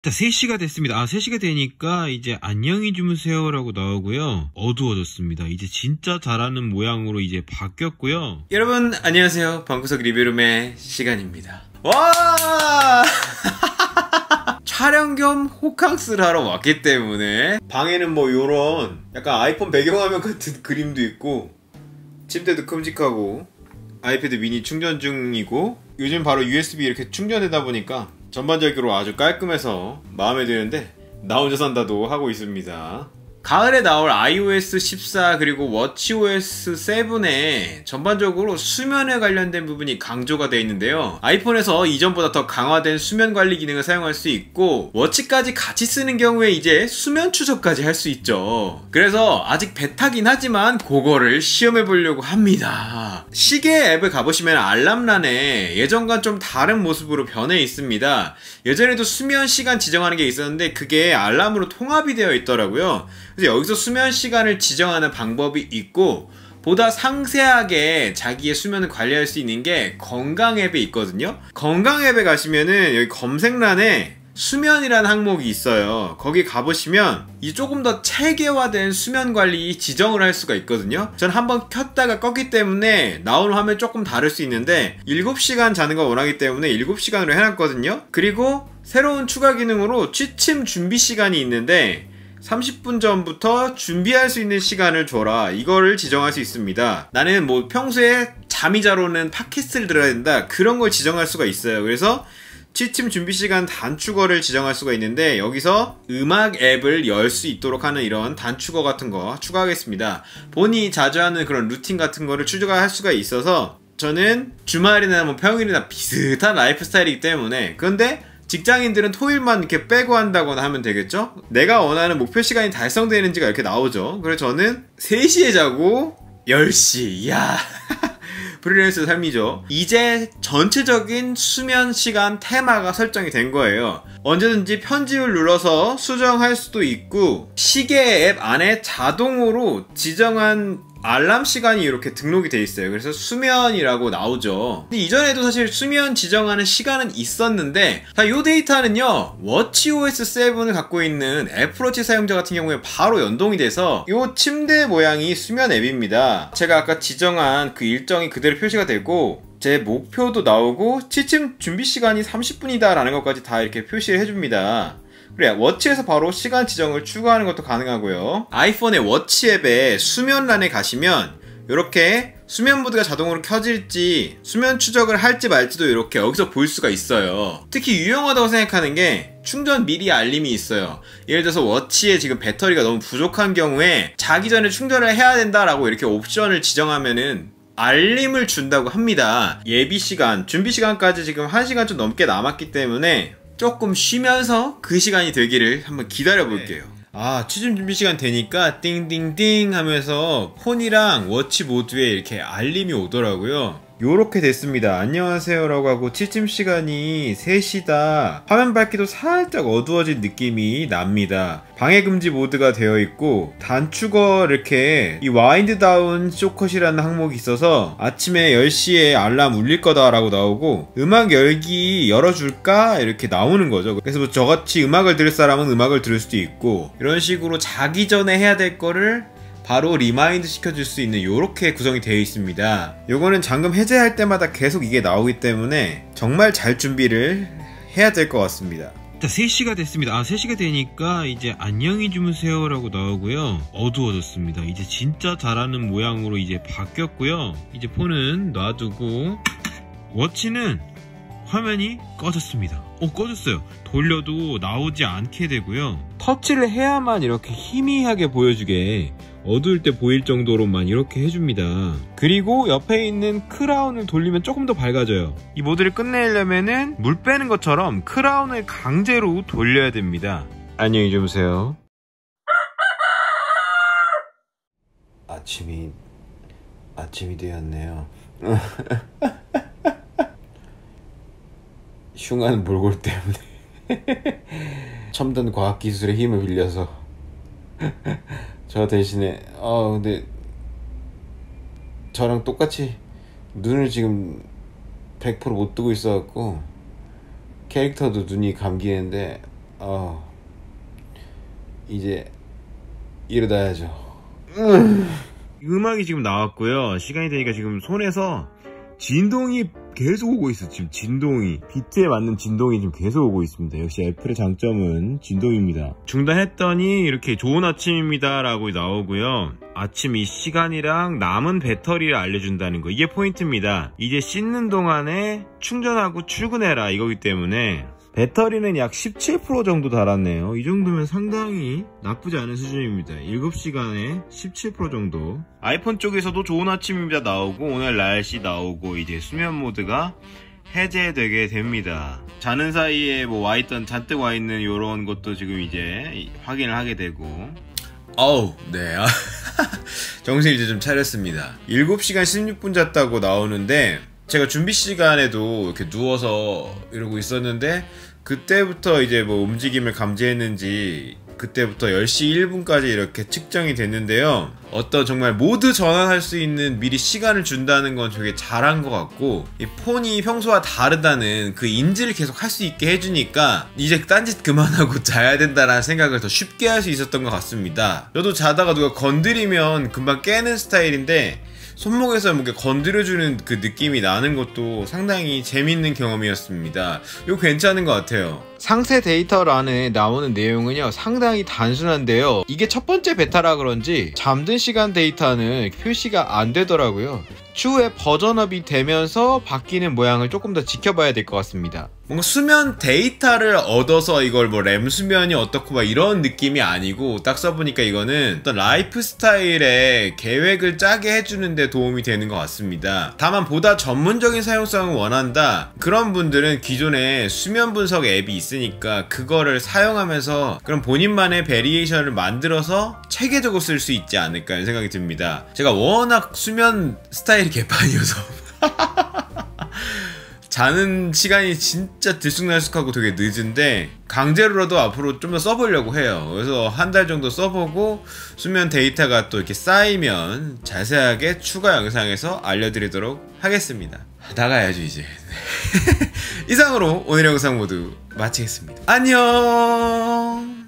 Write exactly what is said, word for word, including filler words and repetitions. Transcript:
자, 세 시가 됐습니다. 아, 세 시가 되니까 이제 안녕히 주무세요라고 나오고요. 어두워졌습니다. 이제 진짜 잘하는 모양으로 이제 바뀌었고요. 여러분 안녕하세요. 방구석 리뷰룸의 시간입니다. 와! 촬영 겸 호캉스를 하러 왔기 때문에 방에는 뭐 요런 약간 아이폰 배경화면 같은 그림도 있고, 침대도 큼직하고, 아이패드 미니 충전 중이고, 요즘 바로 유에스비 이렇게 충전되다 보니까 전반적으로 아주 깔끔해서 마음에 드는데 나 혼자 산다도 하고 있습니다. 가을에 나올 아이오에스 십사 그리고 워치오에스 칠에 전반적으로 수면에 관련된 부분이 강조가 되어 있는데요. 아이폰에서 이전보다 더 강화된 수면 관리 기능을 사용할 수 있고, 워치까지 같이 쓰는 경우에 이제 수면 추적까지 할 수 있죠. 그래서 아직 베타긴 하지만 그거를 시험해 보려고 합니다. 시계 앱을 가보시면 알람란에 예전과 좀 다른 모습으로 변해 있습니다. 예전에도 수면 시간 지정하는 게 있었는데 그게 알람으로 통합이 되어 있더라고요. 그래서 여기서 수면 시간을 지정하는 방법이 있고, 보다 상세하게 자기의 수면을 관리할 수 있는 게 건강 앱에 있거든요. 건강 앱에 가시면은 여기 검색란에 수면이라는 항목이 있어요. 거기 가보시면 이 조금 더 체계화된 수면 관리 지정을 할 수가 있거든요. 전 한번 켰다가 껐기 때문에 나오는 화면이 조금 다를 수 있는데 일곱 시간 자는 거 원하기 때문에 일곱 시간으로 해놨거든요. 그리고 새로운 추가 기능으로 취침 준비 시간이 있는데 삼십 분 전부터 준비할 수 있는 시간을 줘라, 이거를 지정할 수 있습니다. 나는 뭐 평소에 잠이 잘 오는 팟캐스트를 들어야 된다, 그런 걸 지정할 수가 있어요. 그래서 취침 준비 시간 단축어를 지정할 수가 있는데 여기서 음악 앱을 열 수 있도록 하는 이런 단축어 같은 거 추가하겠습니다. 본인이 자주 하는 그런 루틴 같은 거를 추가할 수가 있어서 저는 주말이나 뭐 평일이나 비슷한 라이프 스타일이기 때문에. 그런데 직장인들은 토요일만 이렇게 빼고 한다거나 하면 되겠죠? 내가 원하는 목표 시간이 달성되는지가 이렇게 나오죠. 그래서 저는 세 시에 자고 열 시. 이야. 프리랜서 삶이죠. 이제 전체적인 수면 시간 테마가 설정이 된 거예요. 언제든지 편집을 눌러서 수정할 수도 있고, 시계 앱 안에 자동으로 지정한 알람 시간이 이렇게 등록이 돼 있어요. 그래서 수면이라고 나오죠. 근데 이전에도 사실 수면 지정하는 시간은 있었는데, 자, 이 데이터는요 워치오에스 칠을 갖고 있는 애플워치 사용자 같은 경우에 바로 연동이 돼서 이 침대 모양이 수면 앱입니다. 제가 아까 지정한 그 일정이 그대로 표시가 되고, 제 목표도 나오고, 취침 준비 시간이 삼십 분이다 라는 것까지 다 이렇게 표시를 해줍니다. 그래, 워치에서 바로 시간 지정을 추가하는 것도 가능하고요. 아이폰의 워치 앱에 수면란에 가시면 이렇게 수면 모드가 자동으로 켜질지 수면 추적을 할지 말지도 이렇게 여기서 볼 수가 있어요. 특히 유용하다고 생각하는 게 충전 미리 알림이 있어요. 예를 들어서 워치에 지금 배터리가 너무 부족한 경우에 자기 전에 충전을 해야 된다라고 이렇게 옵션을 지정하면은 알림을 준다고 합니다. 예비 시간, 준비 시간까지 지금 한 시간 좀 넘게 남았기 때문에 조금 쉬면서 그 시간이 되기를 한번 기다려 볼게요. 아, 취침 준비 시간 되니까 띵띵띵 하면서 폰이랑 워치 모두에 이렇게 알림이 오더라고요. 요렇게 됐습니다. 안녕하세요 라고 하고 취침 시간이 세 시다. 화면 밝기도 살짝 어두워진 느낌이 납니다. 방해 금지 모드가 되어 있고, 단축어 이렇게 이 와인드 다운 쇼컷이라는 항목이 있어서 아침에 열 시에 알람 울릴 거다 라고 나오고, 음악 열기 열어줄까? 이렇게 나오는 거죠. 그래서 뭐 저같이 음악을 들을 사람은 음악을 들을 수도 있고, 이런 식으로 자기 전에 해야 될 거를 바로 리마인드 시켜줄 수 있는 요렇게 구성이 되어 있습니다. 요거는 잠금 해제할 때마다 계속 이게 나오기 때문에 정말 잘 준비를 해야 될 것 같습니다. 자, 세 시가 됐습니다. 아, 세 시가 되니까 이제 안녕히 주무세요라고 나오고요. 어두워졌습니다. 이제 진짜 잘하는 모양으로 이제 바뀌었고요. 이제 폰은 놔두고, 워치는 화면이 꺼졌습니다. 어, 꺼졌어요. 돌려도 나오지 않게 되고요. 터치를 해야만 이렇게 희미하게 보여주게, 어두울 때 보일 정도로만 이렇게 해줍니다. 그리고 옆에 있는 크라운을 돌리면 조금 더 밝아져요. 이 모드를 끝내려면은 물 빼는 것처럼 크라운을 강제로 돌려야 됩니다. 안녕히 주무세요. 아침이 아침이 되었네요. 흉한 몰골 때문에 첨단 과학기술의 힘을 빌려서 저 대신에 아 근데 저랑 똑같이 눈을 지금 백 퍼센트 못 뜨고 있어갖고 캐릭터도 눈이 감기는데 어 이제 일어나야죠. 음악이 지금 나왔고요. 시간이 되니까 지금 손에서 진동이 계속 오고 있어. 지금 진동이 비트에 맞는 진동이 지금 계속 오고 있습니다. 역시 애플의 장점은 진동입니다. 중단했더니 이렇게 좋은 아침입니다 라고 나오고요. 아침 이 시간이랑 남은 배터리를 알려준다는 거, 이게 포인트입니다. 이제 씻는 동안에 충전하고 출근해라 이거기 때문에 배터리는 약 십칠 퍼센트 정도 달았네요. 이 정도면 상당히 나쁘지 않은 수준입니다. 일곱 시간에 십칠 퍼센트 정도. 아이폰 쪽에서도 좋은 아침입니다 나오고, 오늘 날씨 나오고, 이제 수면 모드가 해제되게 됩니다. 자는 사이에 뭐 와있던, 잔뜩 와있는 이런 것도 지금 이제 확인을 하게 되고. 어우, 네. 정신 이제 좀 차렸습니다. 일곱 시간 십육 분 잤다고 나오는데, 제가 준비 시간에도 이렇게 누워서 이러고 있었는데, 그때부터 이제 뭐 움직임을 감지했는지 그때부터 열 시 일 분까지 이렇게 측정이 됐는데요. 어떤 정말 모드 전환할 수 있는 미리 시간을 준다는 건 되게 잘한 것 같고, 이 폰이 평소와 다르다는 그 인지를 계속 할 수 있게 해주니까 이제 딴짓 그만하고 자야 된다라는 생각을 더 쉽게 할 수 있었던 것 같습니다. 저도 자다가 누가 건드리면 금방 깨는 스타일인데, 손목에서 뭔가 건드려주는 그 느낌이 나는 것도 상당히 재밌는 경험이었습니다. 이거 괜찮은 것 같아요. 상세 데이터란에 나오는 내용은요 상당히 단순한데요, 이게 첫 번째 베타라 그런지 잠든 시간 데이터는 표시가 안 되더라고요. 추후에 버전업이 되면서 바뀌는 모양을 조금 더 지켜봐야 될 것 같습니다. 뭔가 수면 데이터를 얻어서 이걸 뭐 램 수면이 어떻고 막 이런 느낌이 아니고, 딱 써보니까 이거는 어떤 라이프 스타일의 계획을 짜게 해주는데 도움이 되는 것 같습니다. 다만 보다 전문적인 사용성을 원한다, 그런 분들은 기존에 수면 분석 앱이 있으니까 그거를 사용하면서 그런 본인만의 베리에이션을 만들어서 체계적으로 쓸 수 있지 않을까 하는 생각이 듭니다. 제가 워낙 수면 스타일이 개판이어서 자는 시간이 진짜 들쑥날쑥하고 되게 늦은데, 강제로라도 앞으로 좀 더 써보려고 해요. 그래서 한 달 정도 써보고 수면 데이터가 또 이렇게 쌓이면 자세하게 추가 영상에서 알려드리도록 하겠습니다. 나가야죠 이제. 이상으로 오늘 영상 모두 마치겠습니다. 안녕.